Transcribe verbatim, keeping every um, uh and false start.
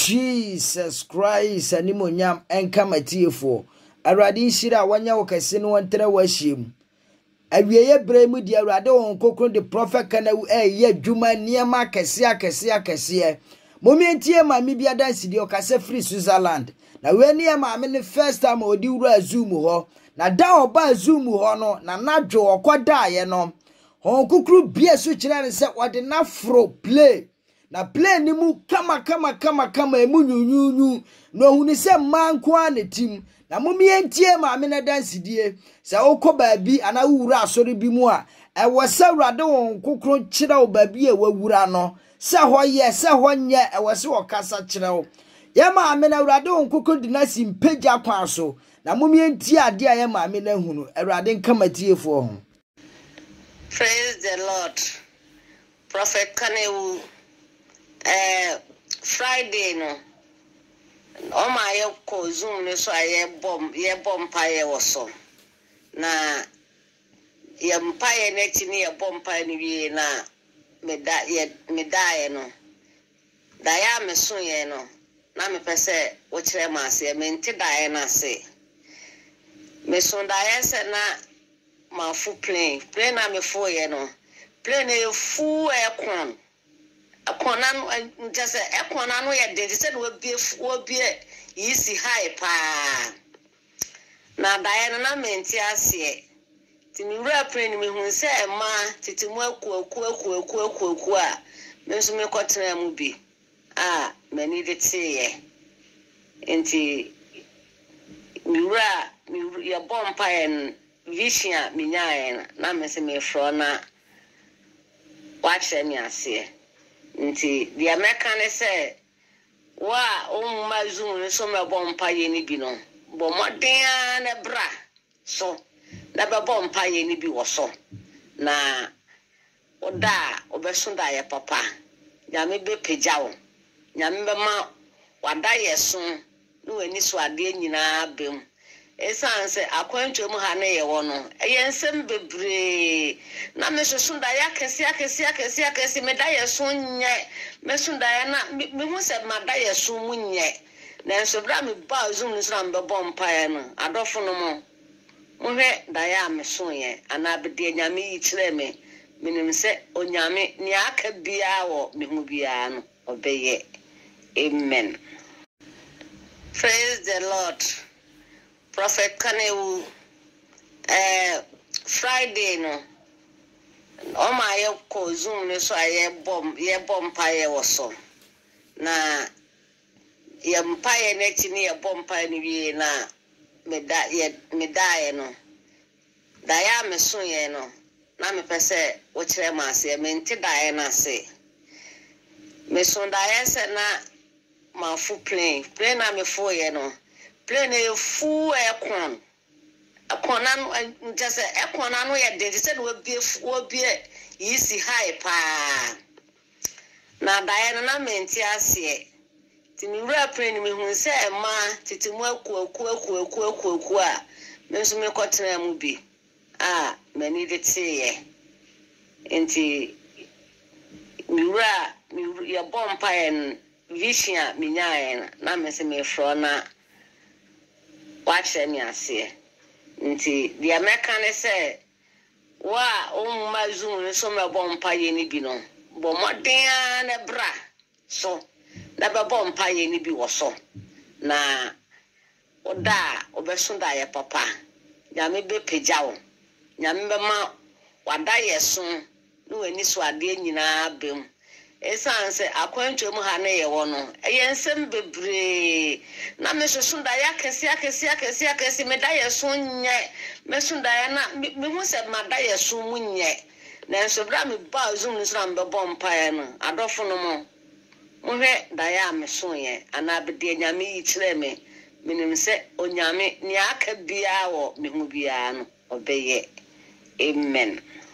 Jesus Christ animonyam enka matiefo awrade nhira wanya wokese no wontra wahiem awieye bremu di awrade won kokro de prophet kana eh ye dwuma niema kese akese akese momentie ma mi bia dance di okase free Switzerland na we niema me ne first time odi wura zoom ho na da oba zoom ho no na nadwo okoda ye no hon kokro bia so kire ne se wode na fro play na play ni mu kama kama kama kama emu nyunyunyu no huni se manko ane tim na mumientie ma me na dance die se okoba bi ana wura asori bi mu a e wose wrade won kokro kire obabi e wawura no se ho ye se ho nye e wose okasa kire wo ye ma me na wrade won kokro dinasi mpagya kwa so na mumientie ade a ye ma me na hunu wrade nkamatiefo ho. Praise the Lord. Prophet Kanewu eh Friday no o ma ye ko zoom ne so aye bom ye bom paye woso na ye mpaye na ti ne ye bom paye ni wie na meda ye medaye no da ya me so ye no na me pese wo kire ma ase me nti daye na ase me so daye se na ma fu plane plane na me fu ye no plane e fu e kon akona no just akona no ye de se no bi obi yisi high pa na daye na menti ase ti mi wura plane mi hu se e ma titi mu aku aku aku aku aku aku a me so me kwotena mu bi ah mani de tie enti mi wura mi ya bompa en vision mi nyae na me se me fro na watch me ase nti the American say wa o mazun so me bompa ye ni bi no bo modern na bra so na be bompa ye ni bi wo so na oda obesunda ye papa nyame be pejawo nyame be ma wada ye so no ani so ade nyina bem esanse akwantu mu ha na ye wo no eye nsem bebre na me sosunda ya kesi akesi akesi akesi me da ye so nye me sunda ya na me hu se ma da ye so mu nye na so bra me ba zoom ni so na be bompa ya no adofo no mo mo hwe da ya me so ye ana be de nyame yi kire me minim se onyame ni aka bia wo me hu bia no obeye. Amen. Praise the Lord. Prophet Kanewu eh Friday no o ma ye ko zoom ne so aye bom ye bom paye woso na ye mpaye na ti ne ye bom paye ni wie na meda ye medaye no da ya me so ye no na me pese wo kire ma ase me nti daye na ase me so daye se na ma fu plane plane na me fu ye no plane e fu e kon akona no just e kona no ye de se no bi obi yisi high pa na daye na menti ase ti mi wura plane mi hu se e ma titi mu aku aku aku aku aku aku a me so me kwotena mu bi ah mani de tie enti mi wura mi ya bompa en vision mi nyae na me se me fro na watch me ase nti the American say wa o mazun so me bompa ye ni bi no bo modern na bra so na be bompa ye ni bi wo so na oda obesunda ye papa nyame be pejawo nyame be ma wada ye so no ani so ade nyina bem esanse akwantu mu ha na ye wo no eye nsem bebre na me so sunda ya kesi akesi akesi akesi me da ye so nye me sunda ya na me hu se ma da ye so mu nye na so bra me ba zoom ni so na be bompa ya no adofo no mo mo hwe da ya me so ye ana be de nyame yi kire me minim se onyame ni aka bia wo me hu bia no obeye. Amen.